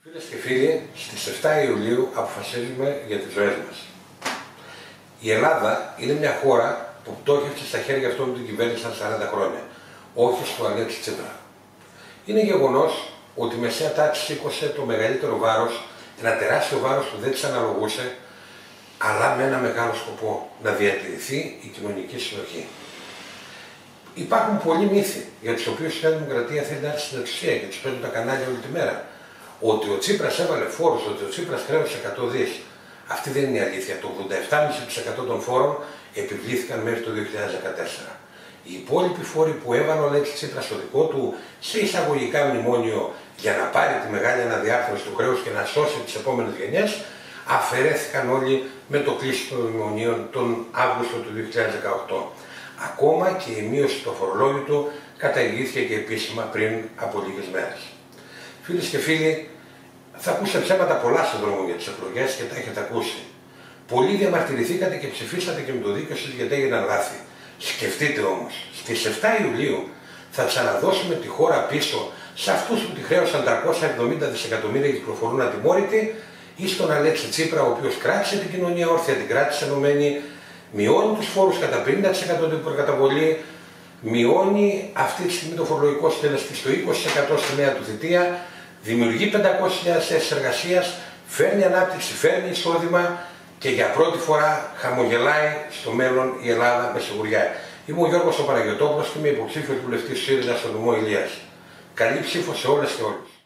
Φίλες και φίλοι, στις 7 Ιουλίου αποφασίζουμε για τις ζωές μας. Η Ελλάδα είναι μια χώρα που πτώχευσε στα χέρια αυτών που την κυβέρνησαν 40 χρόνια, όχι στο Αλέξη Τσίπρα. Είναι γεγονός ότι η μεσαία τάξη σήκωσε το μεγαλύτερο βάρος, ένα τεράστιο βάρος που δεν της αναλογούσε, αλλά με ένα μεγάλο σκοπό, να διατηρηθεί η κοινωνική συνοχή. Υπάρχουν πολλοί μύθοι για τους οποίους η Νέα Δημοκρατία θέλει να έρθει στην εξουσία και τους παίρνουν τα κανάλια όλη τη μέρα. Ότι ο Τσίπρας έβαλε φόρους, ότι ο Τσίπρας χρέωσε 100 δις. Αυτή δεν είναι η αλήθεια. Το 87,5% των φόρων επιβλήθηκαν μέχρι το 2014. Οι υπόλοιποι φόροι που έβαλε ο Αλέξης Τσίπρας στο δικό του σε εισαγωγικά μνημόνιο για να πάρει τη μεγάλη αναδιάρθρωση του χρέους και να σώσει τις επόμενες γενιές, αφαιρέθηκαν όλοι με το κλείσιμο των μνημονίων τον Αύγουστο του 2018. Ακόμα και η μείωση του αφορολόγητου καταργήθηκε και επίσημα πριν από λίγες μέρες. Φίλες και φίλοι, θα ακούσετε ψέματα πολλά στον δρόμο για τις εκλογές και τα έχετε ακούσει. Πολλοί διαμαρτυρηθήκατε και ψηφίσατε και με το δίκιο σας γιατί έγιναν λάθη. Σκεφτείτε όμως, στις 7 Ιουλίου θα ξαναδώσουμε τη χώρα πίσω σε αυτούς που τη χρέωσαν 370 δισεκατομμύρια και κυκλοφορούν ατιμόρυτοι ή στον Αλέξη Τσίπρα, ο οποίος κράτησε την κοινωνία όρθια, την κράτησε ενωμένη, μειώνει τους φόρους κατά 50% την προκαταβολή, μειώνει αυτή τη στιγμή το φορολογικό συντελεστή στο 20% στη νέα του θητεία, δημιουργεί 500.000 θέσεις εργασίας, φέρνει ανάπτυξη, φέρνει εισόδημα και για πρώτη φορά χαμογελάει στο μέλλον η Ελλάδα με σιγουριά. Είμαι ο Γιώργος ο Παναγιωτόπουλος και είμαι υποψήφιος βουλευτής του ΣΥΡΙΖΑ στο νομό Ηλίας. Καλή ψήφο σε όλες και όλους.